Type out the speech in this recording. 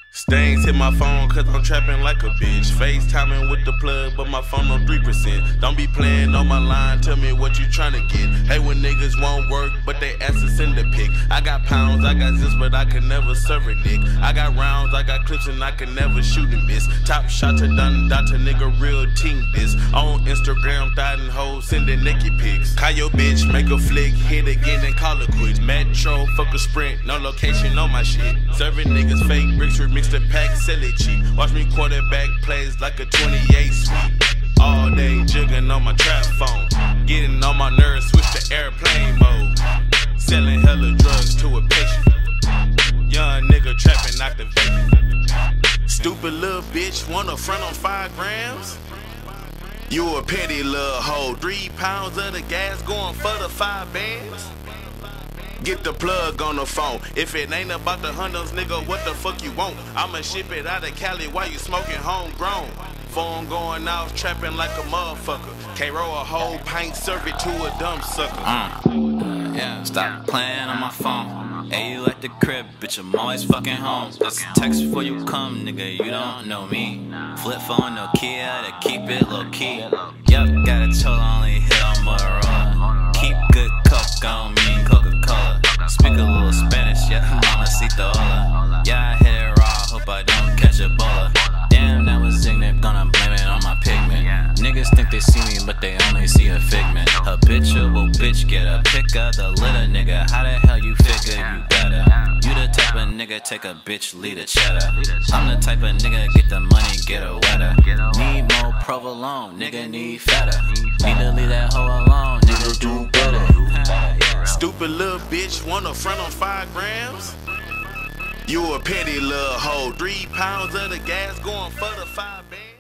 Stains hit my phone cause I'm trapping like a bitch. FaceTiming with the plug, but my phone on 3%. Don't be playing on my line, tell me what you tryna get. Hey, when niggas won't work, but they ask to send a pic. I got pounds, I got zips, but I can never serve a nick. I got rounds, I got clips, and I can never shoot and miss. Top shot to done, dot nigga, real team this. On Instagram, thotting hoes, sending naked pics. Call your bitch, make a flick, hit again and call it quits. Metro, fuck a Sprint, no location on my shit. Serving niggas fake bricks, remix the pack, sell it cheap. Watch me quarterback plays like a 28 sweep. All day jigging on my trap phone. Getting on my nerves, switch to airplane mode. Selling hella drugs to a patient. Young nigga trapping activated. Stupid little bitch, wanna front on 5 grams? You a petty little hoe. 3 pounds of the gas going for the 5 bands? Get the plug on the phone. If it ain't about the hundos, nigga, what the fuck you want? I'ma ship it out of Cali while you smoking homegrown. Phone going off, trapping like a motherfucker. Can't roll a whole pint, serve it to a dumb sucker. Yeah, stop playing on my phone. Hey, you at the crib, bitch, I'm always fucking home. Just text before you come, nigga, you don't know me. Flip phone, Nokia, to keep it low key. Yup, got a total, only hit on Motorola. Keep good coke on me, Coca-Cola. Speak a little Spanish, yeah, mamacita hola. Yeah, I hit it raw, hope I don't catch Ebola. Damn, that was ignorant, gonna blame it on my pigment. Niggas think they see me, but they only see a figment. Habitual bitch, get a pick of the litter, nigga. How the hell you figure you better? You the type of nigga, take a bitch, lead a cheddar. I'm the type of nigga, get the money, get a wetter. Need more provolone, nigga, need fatter. Need to leave that hoe alone, nigga, do better. Stupid little bitch, wanna front on 5 grams? You a petty little hoe. 3 pounds of the gas going for the 5 bands?